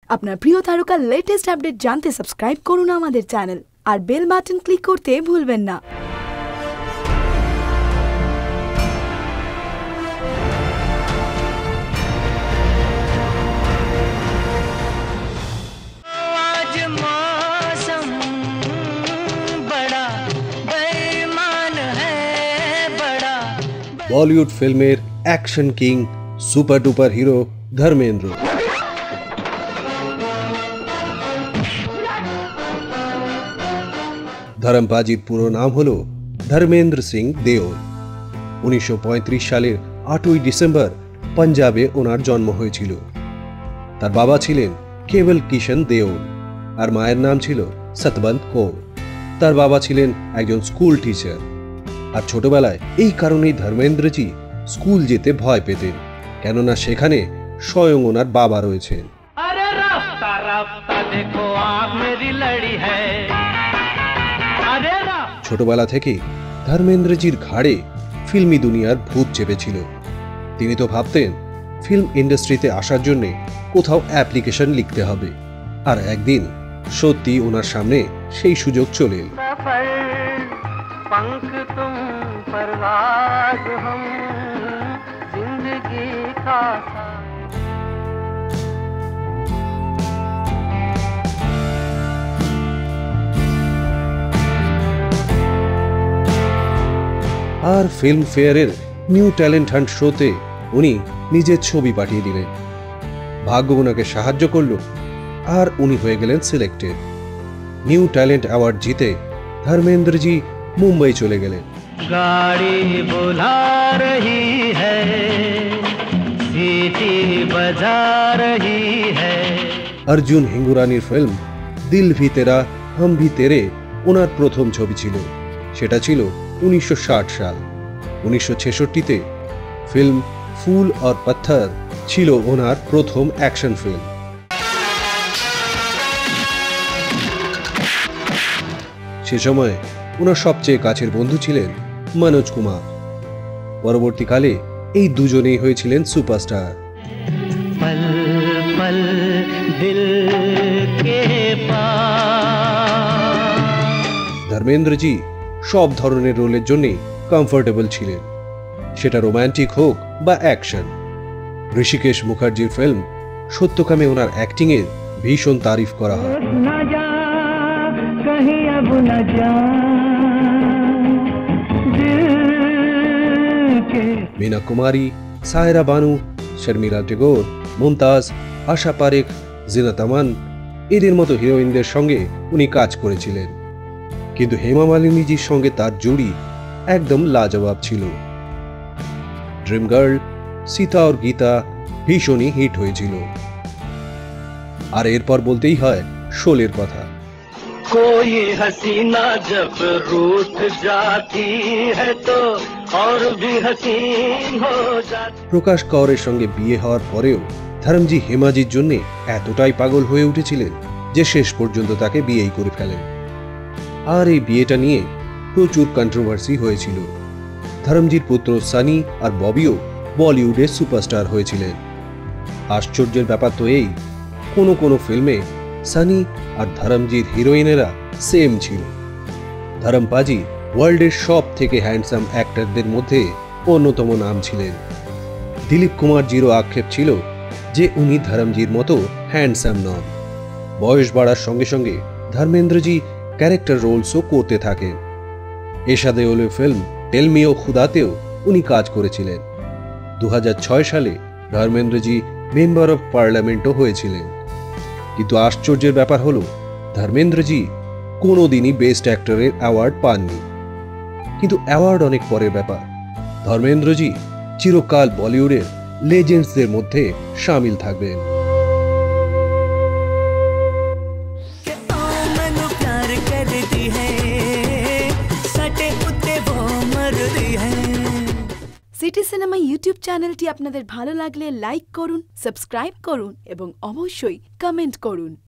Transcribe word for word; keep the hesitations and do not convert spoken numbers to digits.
আপনার প্রিয় তারকার লেটেস্ট আপডেট জানতে সাবস্ক্রাইব করুন আমাদের চ্যানেল আর বেল বাটন ক্লিক করতে ভুলবেন না। बॉलीवुड फिल्मेर action king super duper hero Dharmendra. धर्मपाजीर पुरो नाम हलो धर्मेंद्र सिंह देओल। उन्नीसशो पैंतीस सालेर आठई डिसेम्बर पंजाबे ओनार जन्म हयेछिलो। तार बाबा छिलेन केवल किशन देओल और मायेर नाम छिलो सतबंत कौर। तार बाबा छिलेन एकजन स्कूल टीचार और छोटोबेलाय एई कारणेई धर्मेंद्रजी स्कूल जेते भय पेतेन, केनना सेखाने स्वयं ओनार बाबा रयेछेन। अरे रास्ता रास्ता देखो आग मेरी लड़ी है। अरे छोटोबेला थेकेई धर्मेंद्रजीर घाड़े फिल्मी दुनियार भूत चेपेछिलो। तिनि तो भाबतेन फिल्म इंडस्ट्रीते आसार जन्य कोथाओ अ্যাপ্লিকেশন लिखते हबे और एकदिन सत्यि ओनार सामने सेई सुयोग चले एलो। पंख तुम परवाज़ हम जिंदगी का और Filmfare new talent hunt शोते उनी निजेर छवि पाठिये दिलेन। भाग्य ओनाके साहाज्य करलो और उनी हये गेलेन सिलेक्टेड। निउ टैलेंट अवार्ड जीते धर्मेंद्रजी मुंबई चले गए। गाड़ी बुला रही है, सीटी बजा रही है। अर्जुन हिंगुरानीर फिल्म दिल भी तेरा हम भी तेरे ओनार प्रथम छवि छिलो। सेटा छिलो उन्नीसशो साठ साल। उन्नीसशो छेषट्टी ते फिल्म फूल और पत्थर छिलो ओनार प्रथम एक्शन फिल्म। से समय उनार सबचेये काछेर बंधु छिलेन मनोज कुमार। परवर्तीकाले एई दुजोनेई हयेछिलेन सुपारस्टार। पल पल दिल के पास धर्मेंद्रजी सब धरनेर रोलेर जन्य कमफर्टेबल छिलेन, सेटा रोमांटिक होक बा एक्शन। ऋषिकेश मुखार्जीर फिल्म सत्यकामे ओनार एक्टिंगेर भीषण तारीफ करा हय। मीना कुमारी, सायरा बानू, शर्मिला टेगोर, मुमताज, आशा पारेख, जिनात आमान एদের মতো হিরোইনদের সঙ্গে উনি কাজ করেছিলেন, কিন্তু হেমা মালিনীজির সঙ্গে তার জুড়ি একদম লাজবাব ছিল। ড্রিম গার্ল, সীতা और গীতা ভীষণই হিট হয়েছিল। আর এরপর বলতেই হয় শোলের কথা। कोई हसीना जब रूठ जाती है तो और भी हसीन हो जाती। প্রকাশ কৌরের সঙ্গে বিয়ে হওয়ার পরেও ধর্মজি হেমাজির জন্য এতটাই পাগল হয়ে উঠেছিলেন যে শেষ পর্যন্ত তাকে বিয়েই করে ফেলেন। আর এই বিয়েটা নিয়ে প্রচুর কন্ট্রোভার্সি হয়েছিল। ধর্মজির পুত্র সানি আর ববিও বলিউডের সুপারস্টার হয়েছিলেন। আশ্চর্যের ব্যাপার তো এই, কোনো কোনো ফিল্মে সানি আর ধর্মজির হিরোইনেরা সেম ছিল। ধর্মপাজি ওয়ার্ল্ডের সব থেকে হ্যান্ডসাম অ্যাক্টরদের মধ্যে অন্যতম নাম ছিলেন। দিলীপ কুমার জিরো আক্ষেপ ছিল যে উনি ধর্মজির মতো হ্যান্ডসাম নন। বয়স বাড়ার সঙ্গে সঙ্গে ধর্মেন্দ্রজি ক্যারেক্টার রোলসও করতে থাকেন। এরশাদে ওলে ফিল্ম টেল মি ও খুদাতেও উনি কাজ করেছিলেন। দু হাজার ছয় সালে ধর্মেন্দ্রজি মেম্বার অফ পার্লামেন্টও হয়েছিলেন। কিন্তু আশ্চর্যের ব্যাপার হলো ধর্মেন্দ্রজি কোনোদিনই বেস্ট অ্যাক্টরের অ্যাওয়ার্ড পাননি। কিন্তু অ্যাওয়ার্ড অনেক পরের ব্যাপার। ধর্মেন্দ্রজি চিরকাল বলিউডের লেজেন্ডসদের মধ্যে শামিল থাকবেন। সিটি সিনেমা ইউটিউব চ্যানেলটি আপনাদের ভালো লাগলে লাইক করুন, সাবস্ক্রাইব করুন এবং অবশ্যই কমেন্ট করুন।